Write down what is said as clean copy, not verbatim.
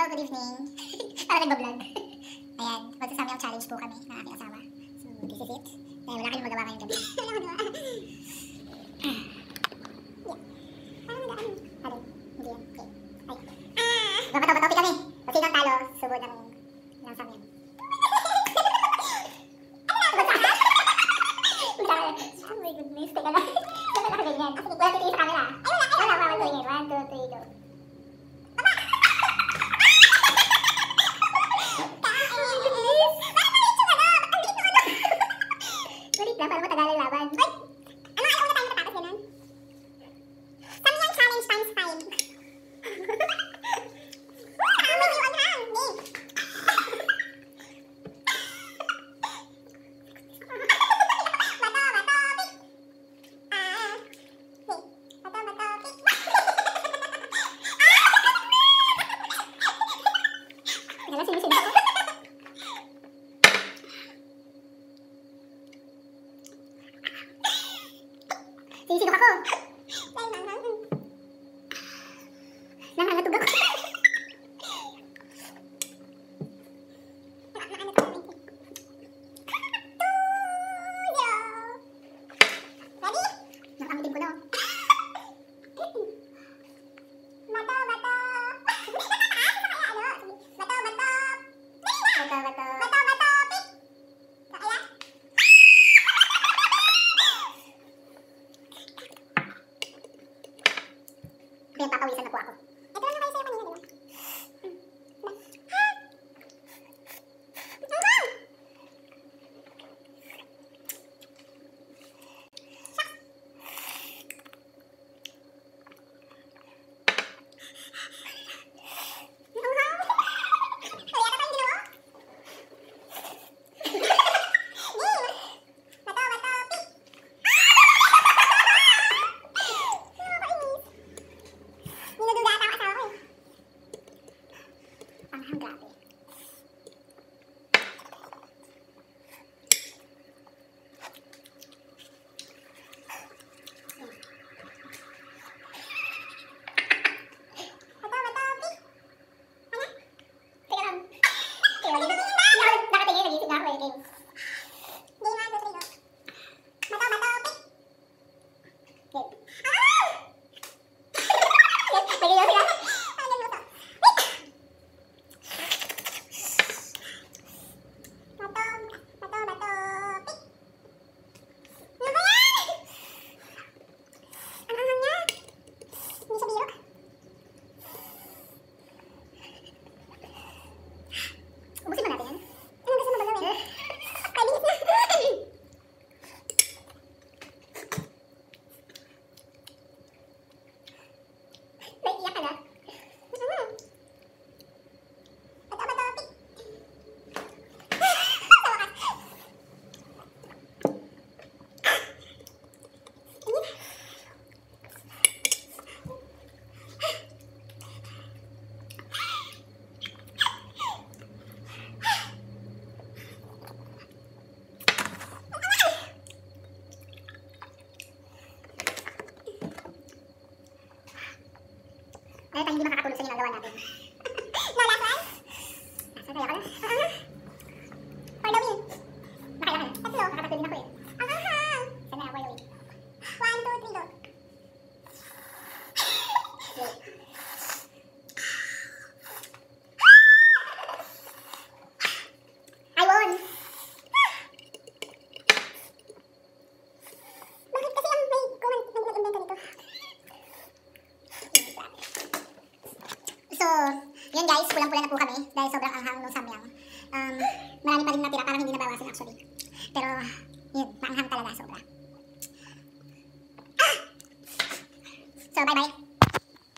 good evening. Para nag-vlog. Ayan, magsasamyang challenge po kami ng aking asawa. So, this is it. Dahil wala kayong magawa ngayong gabi. Wala magawa. Yeah. Parang nag-ano. Alin? Hindi yan. Okay. Ay. Bato-batopi kami. Kasi nang talo, subod ng samyang. Oh my goodness. Teka lang. Dapat nakaganyan. Kasi wala titigil sa camera. Ay, wala. Wala, tingin. 1, 2, 3, go. Para matagal ang laban. Ay! Ano, ayaw na tayo matapos ganun? Samyang challenge times 5. May new on hand. Game. Bato, pick. Bato, pick. Kaya sinisin ako. Sinisibak ako. Nangangatog ako. Ready? Nakangitin ko na. Bato. Kaya papawisan na po ako. Ito lang na kayo sa'yo kanina, di ba? Ubusin mo natin yan. Anong gusto mo ba gawin? Pabilis na! Naiiyak ka na? Bato, pick! Sa wakas! Ay, tayo hindi makakatulog sa ginagawa natin. No, last one? Last one, kaya ka na? For the win. Nakailangan. Tatlo. Nakakatulog din ako eh. Sana, for the win. 1, 2, 3, go. I won! Bakit kasi ang may nag-invento nito? So, yun guys, pulang-pula na po kami dahil sobrang anghang ng samyang. Marami pa rin natira, parang hindi nabawasan actually. Pero, yun, maanghang talaga sobra. So, bye-bye.